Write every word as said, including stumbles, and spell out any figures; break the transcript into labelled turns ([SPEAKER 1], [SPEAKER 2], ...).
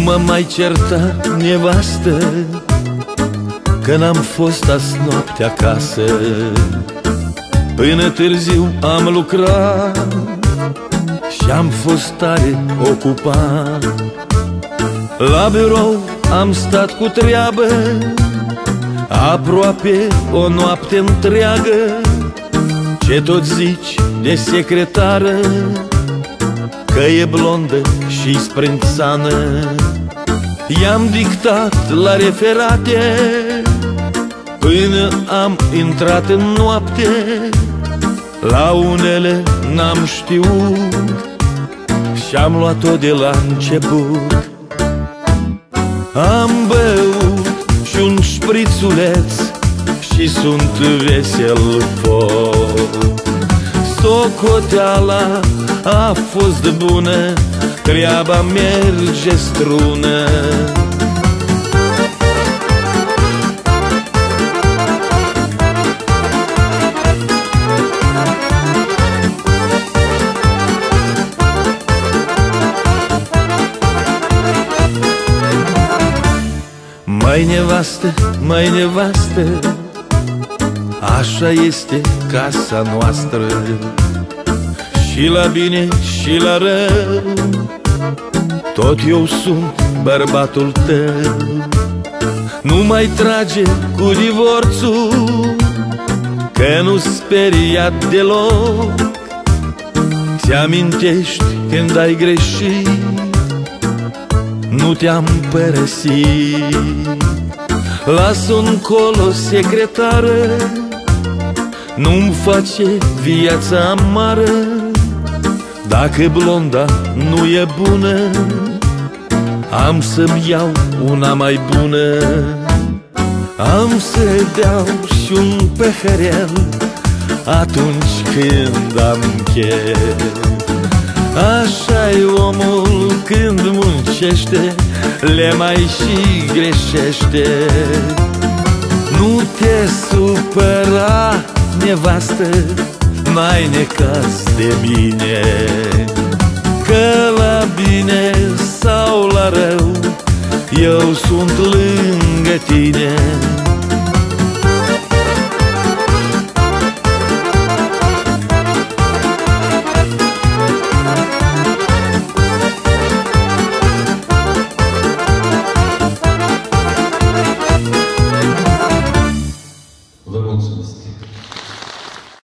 [SPEAKER 1] mă mai certa nevastă că n-am fost azi noapte acasă. Până târziu am lucrat și-am fost tare ocupat. La birou am stat cu treabă aproape o noapte întreagă. Ce tot zici de secretară, că e blondă și sprânțană. I-am dictat la referate până am intrat în noapte. La unele n-am știut și-am luat-o de la început. Am băut și un șprițuleț și sunt vesel foc. Socoteala a fost bună, treaba merge strună. Mai nevastă, mai nevastă, așa este casa noastră. Și la bine și la rău, tot eu sunt bărbatul tău. Nu mai trage cu divorțul, că nu speriat deloc. Ți-amintești când ai greșit, nu te-am părăsit. Las-o încolo, secretară, nu-mi face viața amară. Dacă blonda nu e bună, am să-mi iau una mai bună. Am să beau și un păhărel atunci când am chef. Așa-i omul când muncește, le mai și greșește. Nu te supăra, nevastă, n-ai necaz de mine, că la bine sau la rău eu sunt lângă tine.
[SPEAKER 2] Vă mulțumesc!